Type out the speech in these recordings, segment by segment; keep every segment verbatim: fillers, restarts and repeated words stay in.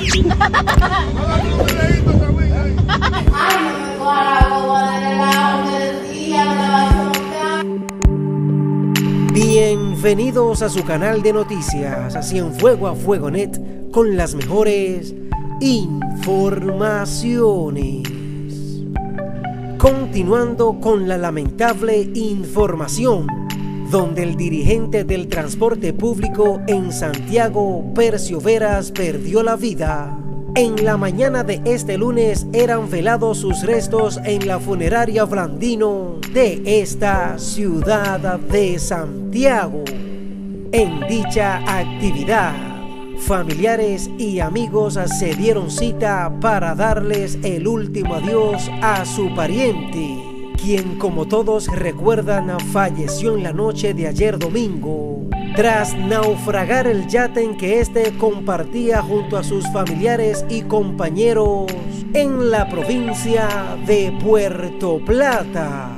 Bienvenidos a su canal de noticias Cienfuegos a Fuego punto net con las mejores informaciones. Continuando con la lamentable información, donde el dirigente del transporte público en Santiago, Percio Veras, perdió la vida. En la mañana de este lunes eran velados sus restos en la funeraria Blandino de esta ciudad de Santiago. En dicha actividad, familiares y amigos se dieron cita para darles el último adiós a su pariente, quien, como todos recuerdan, falleció en la noche de ayer domingo, tras naufragar el yate en que éste compartía junto a sus familiares y compañeros en la provincia de Puerto Plata.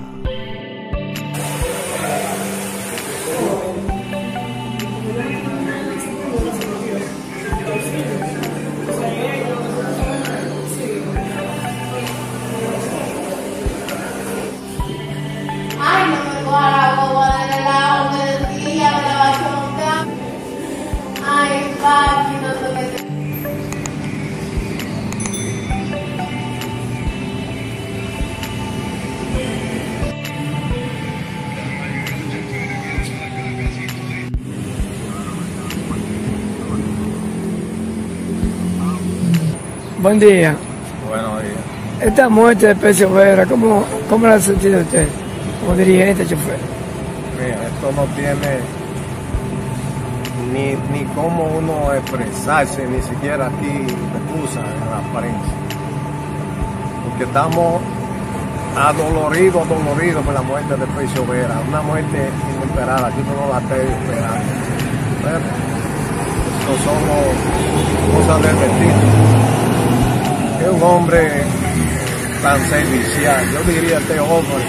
Buen día. Buenos días. Esta muerte de Percio Veras, ¿cómo, cómo la ha sentido usted como dirigente, chofer? Mira, esto no tiene ni, ni cómo uno expresarse, ni siquiera aquí excusa en la prensa. Porque estamos adoloridos, adoloridos por la muerte de Percio Veras. Una muerte inesperada, que uno no la está esperando. Pero esto son cosas del destino. Es un hombre tan servicial, yo diría este hombre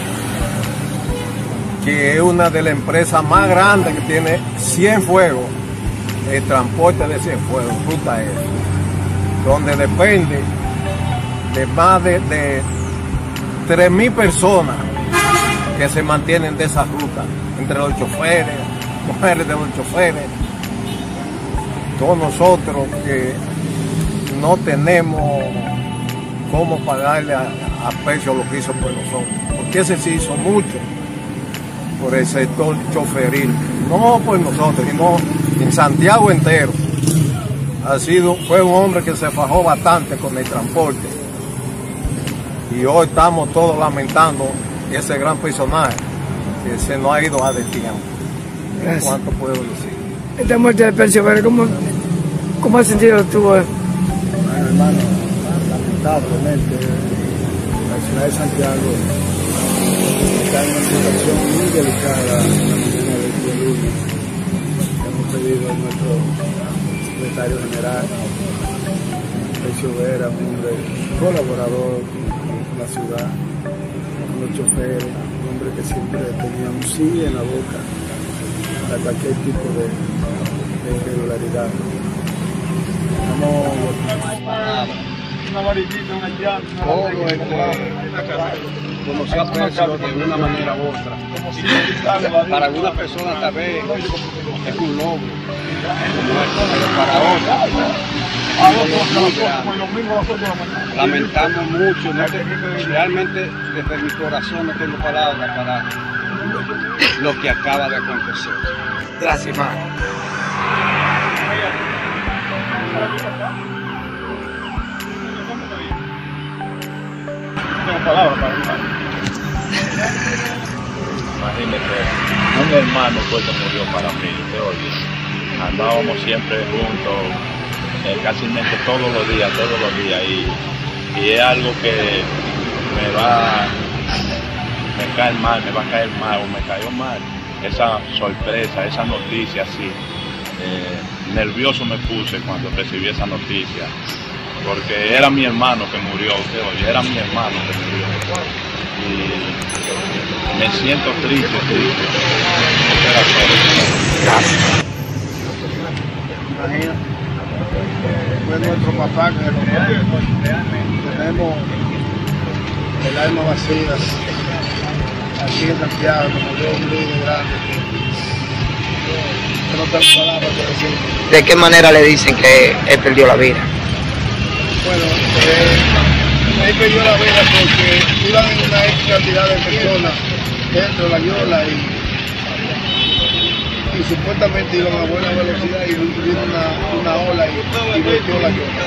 que es una de las empresas más grandes que tiene Cienfuegos, el transporte de Cienfuegos, Ruta E, donde depende de más de, de tres mil personas que se mantienen de esa ruta, entre los choferes, mujeres de los choferes, todos nosotros que no tenemos cómo pagarle a, a Percio lo que hizo por nosotros, porque ese sí hizo mucho por el sector choferil, no por nosotros, sino en Santiago entero. Ha sido, fue un hombre que se fajó bastante con el transporte y hoy estamos todos lamentando ese gran personaje que se nos ha ido a destiempo. ¿Cuánto puedo decir? Esta muerte de Percio Veras, ¿cómo, cómo ha sentido tú? Hermano, lamentablemente la ciudad de Santiago está en una situación muy delicada en la mañana del día lunes. Hemos pedido a nuestro secretario general, Percio Veras, un hombre colaborador con la ciudad, con los choferes, un hombre que siempre tenía un sí en la boca para cualquier tipo de, de irregularidad. Todo el que conoció a Percio de una manera u otra. Para algunas personas tal vez es un logro, pero para otras lamentamos mucho. No te, realmente desde mi corazón no tengo palabras para lo que acaba de acontecer. Gracias, hermano. No tengo palabras para hablar. Imagínate, un hermano fue que murió para mí, te oye. Andábamos siempre juntos, eh, casi todos los días, todos los días, y, y es algo que me va, me cae mal, me va a caer mal, o me cayó mal, esa sorpresa, esa noticia así. Eh, nervioso me puse cuando recibí esa noticia, porque era mi hermano que murió, usted oye, era mi hermano que murió, y me siento triste, triste. Imagina. fue nuestro papá que lo dio. Tenemos el alma vacía aquí en Santiago, nos dio un líder grande. Yo no tengo palabras para decir. ¿De qué manera le dicen que él perdió la vida? Bueno, eh, él perdió la vida porque iban en una X cantidad de personas dentro de la yola y, y supuestamente iban a buena velocidad y vino una, una ola y, y volteó la yola.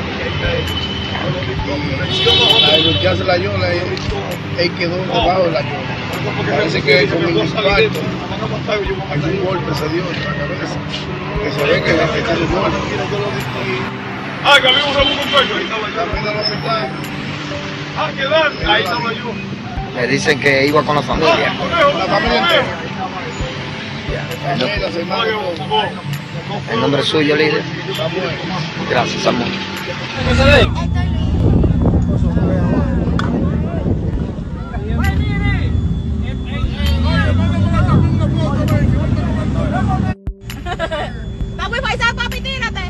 Y al voltearse la yola, él, él quedó debajo de la yola. Parece que con el impacto algún golpe se dio en la cabeza, que se ve que le afectaron el golpe. Ah, que había un segundo cuello. También al hospital. Ah, quedar. Ahí estaba yo. Le dicen que iba con la familia. La familia entera. El, Familia, las hermanas, todo. el nombre suyo, líder. Samuel. Gracias, Samuel. Está muy paisano, papi, tírate.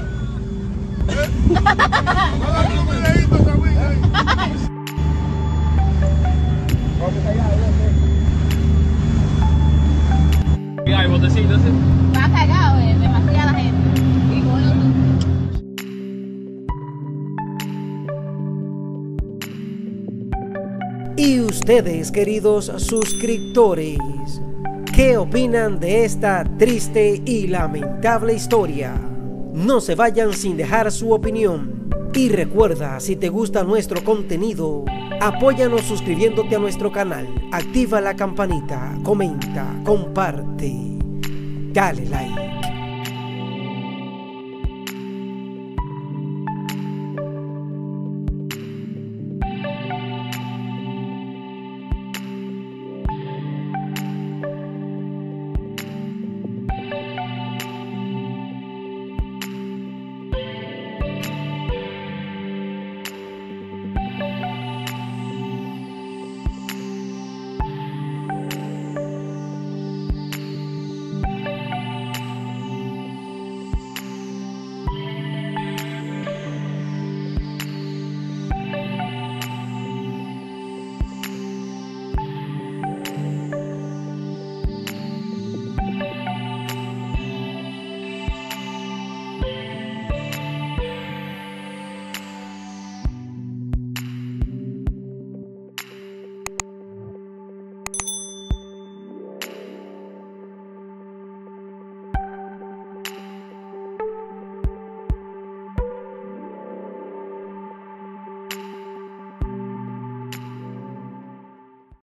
Hay botecitos. Está cagado, eh, demasiada gente. Y bueno, Y ustedes, queridos suscriptores, ¿qué opinan de esta triste y lamentable historia? No se vayan sin dejar su opinión. Y recuerda, si te gusta nuestro contenido, apóyanos suscribiéndote a nuestro canal, activa la campanita, comenta, comparte, dale like.